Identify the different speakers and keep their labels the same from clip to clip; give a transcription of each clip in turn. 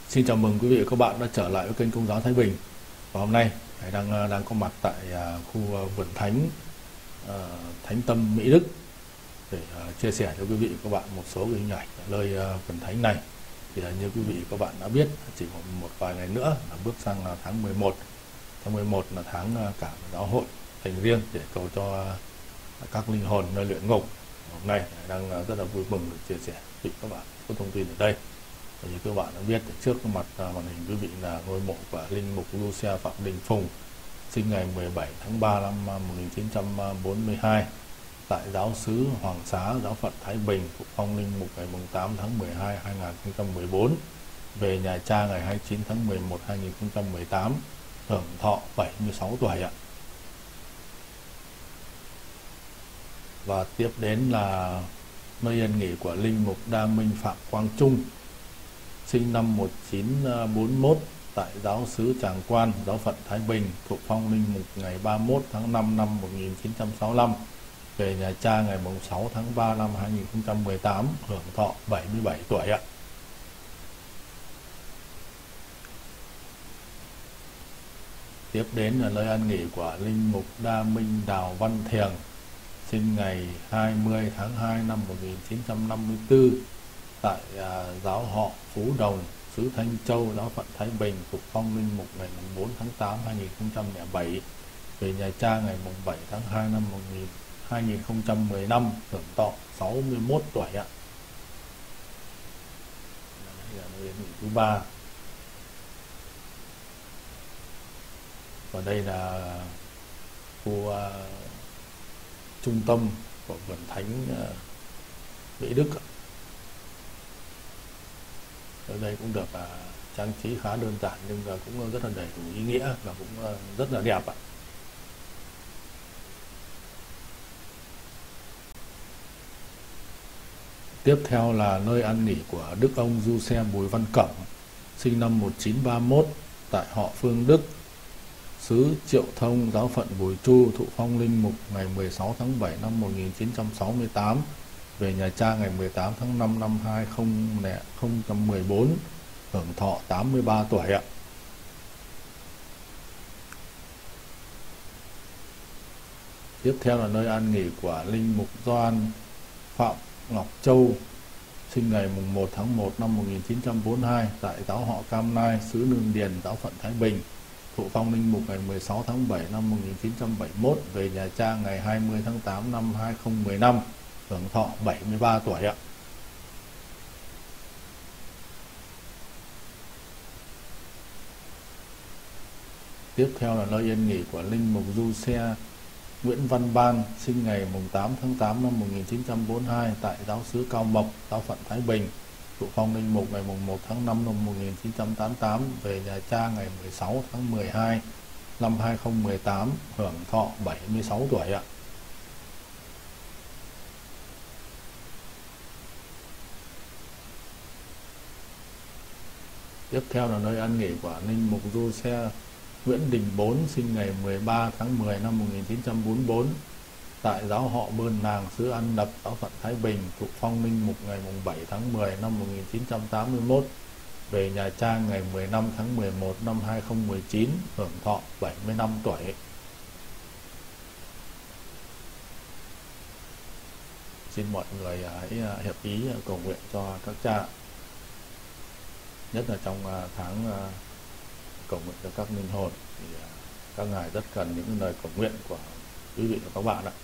Speaker 1: Xin chào mừng quý vị và các bạn đã trở lại với kênh Công giáo Thái Bình. Và hôm nay Thầy đang có mặt tại khu vườn thánh Thánh Tâm Mỹ Đức để chia sẻ cho quý vị và các bạn một số hình ảnh ở nơi vườn thánh này. Thì như quý vị và các bạn đã biết, chỉ còn một vài ngày nữa là bước sang tháng 11. Tháng 11 là tháng cả giáo hội dành riêng để cầu cho các linh hồn nơi luyện ngục. Hôm nay đang rất là vui mừng được chia sẻ với các bạn có thông tin ở đây. Như các bạn đã biết, trước mặt màn hình quý vị là ngôi mộ của linh mục Lucia Phạm Đình Phùng, sinh ngày 17 tháng 3 năm 1942 tại giáo xứ Hoàng Xá, giáo phận Thái Bình, thụ phong linh mục ngày 8 tháng 12 2014, về nhà cha ngày 29 tháng 11 2018, hưởng thọ 76 tuổi ạ. Và tiếp đến là nơi yên nghỉ của linh mục Đa Minh Phạm Quang Trung, sinh năm 1941 tại giáo xứ Tràng Quan, giáo phận Thái Bình, thụ phong linh mục ngày 31 tháng 5 năm 1965, về nhà cha ngày 6 tháng 3 năm 2018, hưởng thọ 77 tuổi ạ. Tiếp đến là nơi an nghỉ của linh mục Đa Minh Đào Văn Thiềng, sinh ngày 20 tháng 2 năm 1954 tại giáo họ Phú Đồng, xứ Thanh Châu, giáo phận Thái Bình, thụ phong linh mục ngày 4 tháng 8 2007, về nhà cha ngày 7 tháng 2 năm 2015, hưởng thọ 61 tuổi ạ. Đây là nơi nghỉ thứ 3. Và đây là khu trung tâm của vườn thánh Mỹ Đức. Ở đây cũng được trang trí khá đơn giản nhưng cũng rất là đầy đủ ý nghĩa và cũng rất là đẹp ạ. Tiếp theo là nơi an nghỉ của Đức ông Du Xe Bùi Văn Cẩm, sinh năm 1931 tại họ Phương Đức, xứ Triệu Thông, giáo phận Bùi Chu, thụ phong linh mục ngày 16 tháng 7 năm 1968, về nhà cha ngày 18 tháng 5 năm 2014, hưởng thọ 83 tuổi ạ. Tiếp theo là nơi an nghỉ của linh mục Doan Phạm Ngọc Châu, sinh ngày 1 tháng 1 năm 1942 tại giáo họ Cam Nai, xứ Nương Điền, giáo phận Thái Bình, thụ phong linh mục ngày 16 tháng 7 năm 1971, về nhà cha ngày 20 tháng 8 năm 2015, hưởng thọ 73 tuổi ạ. Tiếp theo là nơi yên nghỉ của linh mục Du Xe Nguyễn Văn Ban, sinh ngày 8 tháng 8 năm 1942 tại giáo xứ Cao Mộc, giáo phận Thái Bình, thụ phong linh mục ngày 1 tháng 5 năm 1988, về nhà cha ngày 16 tháng 12 năm 2018, hưởng thọ 76 tuổi ạ. Tiếp theo là nơi an nghỉ của linh mục Du Xe Nguyễn Đình Bốn, sinh ngày 13 tháng 10 năm 1944 tại giáo họ Bơn Nàng, xứ An Lập, giáo phận Thái Bình, thụ phong linh mục ngày 7 tháng 10 năm 1981, về nhà cha ngày 15 tháng 11 năm 2019, hưởng thọ 75 tuổi. Xin mọi người hãy hiệp ý cầu nguyện cho các cha, nhất là trong tháng cầu nguyện cho các linh hồn, thì các ngài rất cần những lời cầu nguyện của quý vị và các bạn ạ.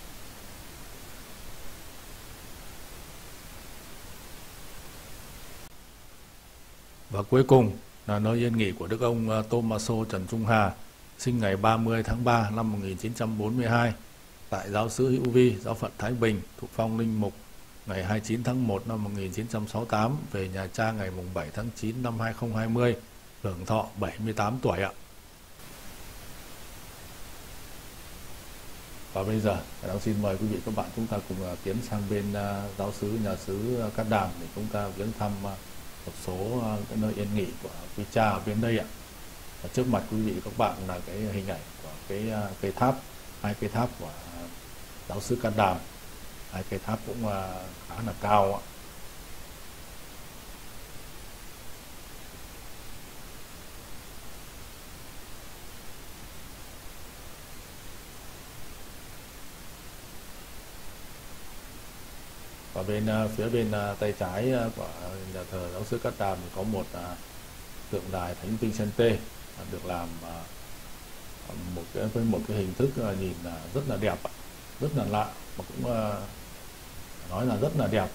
Speaker 1: Và cuối cùng là nơi yên nghỉ của Đức ông Tommaso Trần Trung Hà, sinh ngày 30 tháng 3 năm 1942 tại giáo xứ Hữu Vi, giáo phận Thái Bình, thụ phong linh mục ngày 29 tháng 1 năm 1968, về nhà cha ngày 7 tháng 9 năm 2020, hưởng thọ 78 tuổi ạ. Và bây giờ xin mời quý vị các bạn chúng ta cùng tiến sang bên giáo xứ nhà xứ Cát Đàm để chúng ta viếng thăm một số cái nơi yên nghỉ của quý cha ở bên đây ạ. Và trước mặt quý vị các bạn là cái hình ảnh của cái cây tháp, hai cây tháp của giáo xứ Cát Đàm. Hai cây tháp cũng khá là cao ạ. Và phía bên tay trái của nhà thờ giáo sư Cát Đàm thì có một tượng đài Thánh Vincente được làm với một cái hình thức nhìn rất là đẹp, rất là lạ, mà cũng nói là rất là đẹp.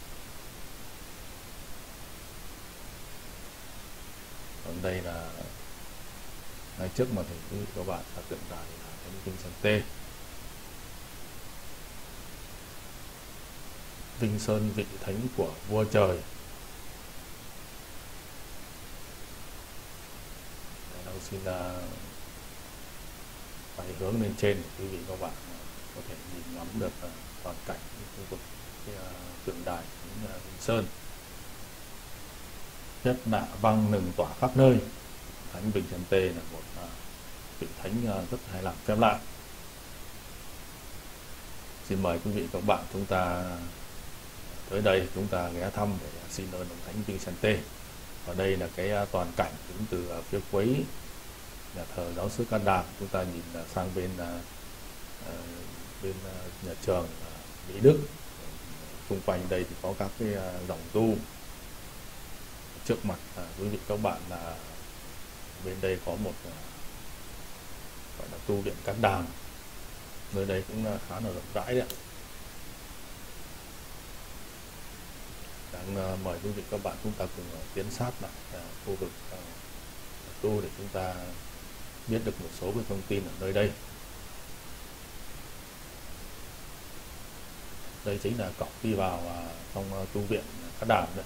Speaker 1: Còn đây là ngay trước mặt thì các bạn là tượng đài Thánh Vincente. Vinh Sơn vị thánh của vua trời. Đang xin phải hướng lên trên để quý vị các bạn có thể nhìn ngắm được toàn cảnh khu vực tượng đài Thánh Vinh Sơn. Thiết nạ văng nừng tỏa khắp nơi. Thánh Vincente là một vị thánh rất hay làm phép lạ. Xin mời quý vị các bạn chúng ta tới đây chúng ta ghé thăm để xin ơn ông Thánh Vincente. Và đây là cái toàn cảnh đứng từ phía cuối nhà thờ giáo xứ Cát Đàm, chúng ta nhìn sang bên nhà trường Mỹ Đức. Xung quanh đây thì có các cái dòng tu. Trước mặt quý vị các bạn là bên đây có một gọi là tu viện Cát Đàm. Nơi đây cũng khá là rộng rãi đấy. Đang mời quý vị các bạn chúng ta cùng tiến sát lại khu vực tu để chúng ta biết được một số cái thông tin ở nơi đây. Đây chính là cổng đi vào trong tu viện Cát Đàm đấy.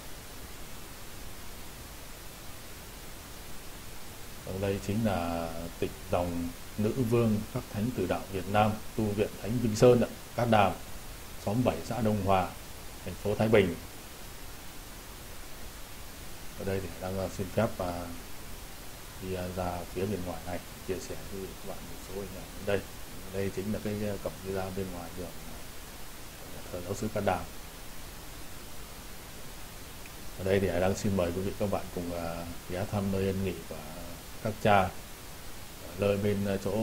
Speaker 1: Ở đây chính là tịch dòng nữ vương các thánh tử đạo Việt Nam, tu viện Thánh Vinh Sơn, Cát Đàm, xóm 7 xã Đông Hòa, thành phố Thái Bình. Ở đây thì đang xin phép đi ra phía bên ngoài này chia sẻ với các bạn một số hình ảnh ở đây. Đây chính là cái cổng đi ra bên ngoài đường thờ giáo xứ Cát Đàm. Ở đây thì đang xin mời quý vị các bạn cùng ghé thăm nơi yên nghỉ của các cha, nơi bên chỗ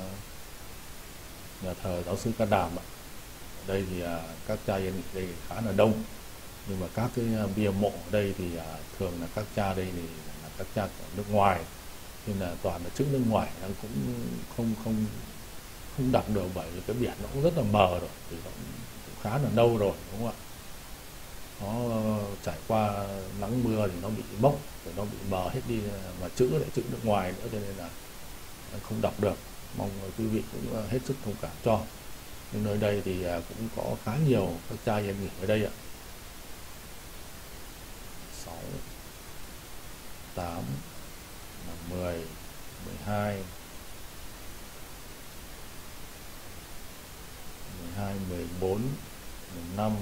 Speaker 1: nhà thờ giáo xứ Cát Đàm. Ở đây thì các cha yên nghỉ đây khá là đông, nhưng mà các cái bia mộ ở đây thì thường là các cha đây thì là các cha ở nước ngoài, nên là toàn là chữ nước ngoài, đang cũng không đọc được, bởi vì cái biển nó cũng rất là mờ rồi, thì nó cũng khá là lâu rồi, đúng không ạ? Nó trải qua nắng mưa thì nó bị mốc, rồi nó bị mờ hết đi, mà chữ lại chữ nước ngoài nữa, cho nên là không đọc được. Mong quý vị cũng hết sức thông cảm cho. Nhưng nơi đây thì cũng có khá nhiều các cha yên nghỉ ở đây ạ. 6, 8, 10, 12, 14, 15,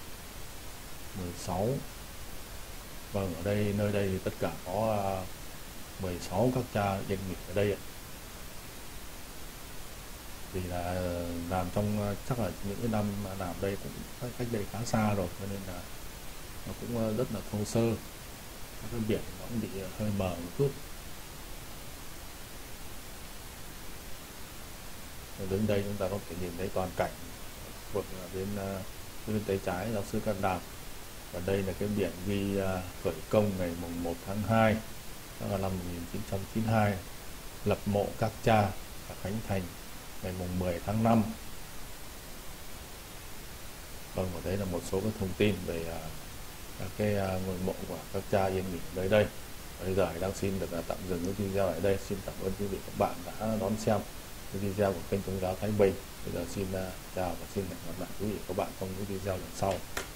Speaker 1: 16. Vâng, ở đây nơi đây thì tất cả có 16 các cha yên nghỉ ở đây ạ. Vì là làm trong chắc là những cái năm làm đây cũng cách đây khá xa rồi, cho nên là nó cũng rất là thô sơ. Các cái biển nó cũng bị hơi mờ một chút. Rồi đến đây chúng ta có thể nhìn thấy toàn cảnh vực bên tay trái giáo xứ Cát Đàm. Và đây là cái biển ghi khởi công ngày mùng 1 tháng 2 năm 1992, lập mộ các cha và khánh thành ngày mùng 10 tháng 5. Vâng, và đấy là một số các thông tin về các cái ngôi mộ của các cha yên nghỉ nơi đây. Bây giờ đang xin được tạm dừng cái video ở đây. Xin cảm ơn quý vị các bạn đã đón xem cái video của kênh Công giáo Thái Bình. Bây giờ xin chào và xin hẹn gặp lại quý vị các bạn trong những video lần sau.